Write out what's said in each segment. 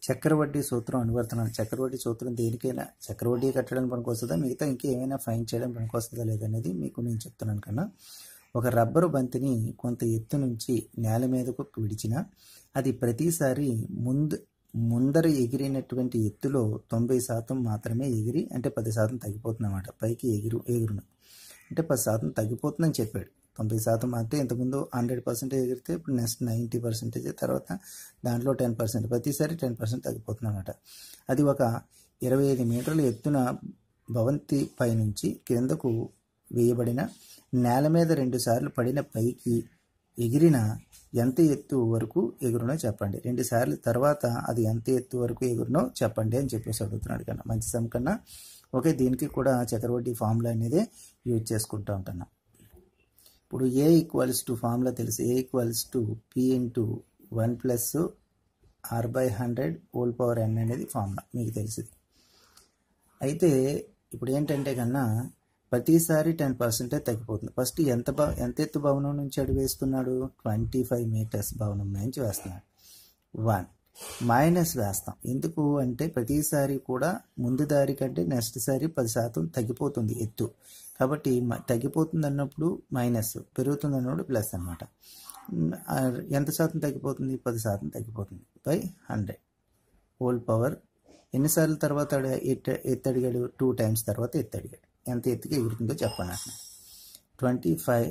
చక్రవడ్డీ సూత్రం అనువర్తనం. చక్రవడ్డీ సూత్రం దేనికైనా చక్రవడ్డీ కట్టడానికి పనికొస్తుందా, మిగతా ఇంకేమైనా ఫైన్ చేయడం పనికొస్తుందా లేదనేది మీకు నేను చెప్తున్నాను కన్నా. ఒక రబ్బరు బంతిని కొంత ఎత్తు నుంచి నేల మీదకు విడిచిన అది ప్రతిసారి ముందర ఎగిరినటువంటి ఎత్తులో 90% మాత్రమే ఎగిరి, అంటే 10% తగ్గిపోతుంది అన్నమాట. పైకి ఎగురును అంటే 10% తగ్గిపోతుందని చెప్పాడు. 90% అంటే ఇంతకుముందు 100% ఎగిరితే ఇప్పుడు నెక్స్ట్ 90%, తర్వాత దాంట్లో 10%, ప్రతిసారి 10% తగ్గిపోతుంది అన్నమాట. అది ఒక 25 మీటర్ల ఎత్తున భవంతి పైనుంచి క్రిందకు వేయబడిన నేల మీద 2 సార్లు పడిన పైకి ఎగిరిన ఎంత ఎత్తు వరకు ఎగురునో చెప్పండి. 2 సార్లు తర్వాత అది ఎంత ఎత్తు వరకు ఎగురునో చెప్పండి అని చెప్పేసి అడుగుతున్నాడు కన్నా. మంచి సమ్ కన్నా. ఓకే, దీనికి కూడా చక్రవడ్డీ ఫార్ములా అనేది యూజ్ చేసుకుంటూ ఉంటున్నాం. ఇప్పుడు ఏ ఈక్వల్స్ టు ఫార్ములా తెలుసు. A equals to P into 1 plus r/100 whole power n అనేది ఫార్ములా మీకు తెలిసింది. అయితే ఇప్పుడు ఏంటంటే కన్నా ప్రతిసారి 10% తగ్గిపోతుంది. ఫస్ట్ ఎంత ఎత్తు భవనం నుంచి అడుగు వేస్తున్నాడు, 25 మీటర్స్ భవనం నుంచి వేస్తున్నాడు. 1 మైనస్ వేస్తాం. ఎందుకు అంటే ప్రతిసారి కూడా ముందు దారి కంటే నెక్స్ట్ సారి 10% తగ్గిపోతుంది ఎత్తు. కాబట్టి తగ్గిపోతుంది అన్నప్పుడు మైనస్, పెరుగుతుంది అన్నప్పుడు ప్లస్ అనమాట. ఎంత శాతం తగ్గిపోతుంది, 10% తగ్గిపోతుంది బై 100 హోల్ పవర్. ఎన్నిసార్లు తర్వాత ఎత్తడిగాడు, 2 టైమ్స్ తర్వాత ఎత్తడిగాడు. ఎంత ఎత్తుకి ఎగురుతుందో చెప్పండి అట్లా. 25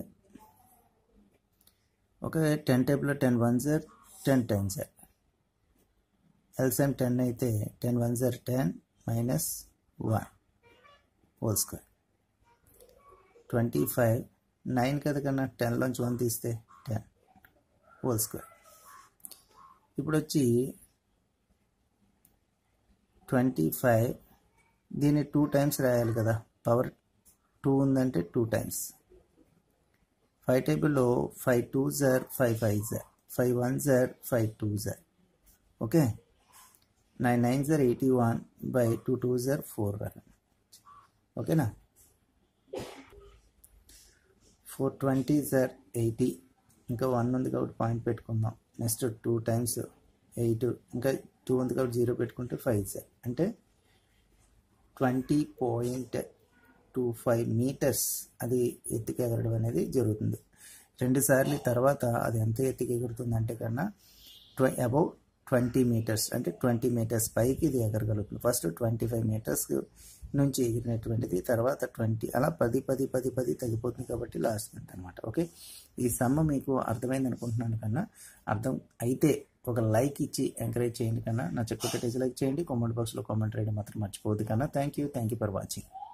ఒక 10 టేబుల్లో 10 1s 10 10s. ఎల్సిఎం 10 అయితే 10 1s 10 మైనస్ 1 హోల్ స్క్వేర్. 25 9 కదా కన్నా, 10లోంచి 1 తీస్తే 10 హోల్ స్క్వేర్. ఇప్పుడు వచ్చి 25 దీన్ని 2 టైమ్స్ రాయాలి కదా, పవర్ 2 ఉందంటే 2 టైమ్స్. 5 టేబుల్లో 5 2s 5 5s 5 1s 5 2s. Okay, 9 9s 81 by 2 2s 4. ఓకేనా, 4 20s 80. ఇంకా 1 ఉంది కాబట్టి పాయింట్ పెట్టుకుందాం. నెక్స్ట్ 2 టైమ్స్ 8, ఇంకా 2 ఉంది కాబట్టి 0 పెట్టుకుంటే 5s అంటే 20.25 మీటర్స్ అది ఎత్తుకి ఎగరడం అనేది జరుగుతుంది. 2 సార్లు తర్వాత అది ఎంత ఎత్తుకి ఎగురుతుంది అంటే కన్నా అబౌవ్ 20 మీటర్స్, అంటే 20 మీటర్స్ పైకి ఇది ఎగరగలుగుతుంది. ఫస్ట్ 25 మీటర్స్ నుంచి ఎగిరినటువంటిది, తర్వాత 20, అలా 10 10 10 10 తగ్గిపోతుంది కాబట్టి లాస్ట్ అంత అనమాట. ఓకే, ఈ సమ్మ మీకు అర్థమైంది అనుకుంటున్నాను కన్నా. అర్థం అయితే ఒక లైక్ ఇచ్చి ఎంకరేజ్ చేయండి కన్నా. నచ్చకపోతే లైక్ చేయండి. కామెంట్ బాక్స్లో కామెంట్ రాయడం మాత్రం మర్చిపోవద్దు కన్నా. Thank you for watching.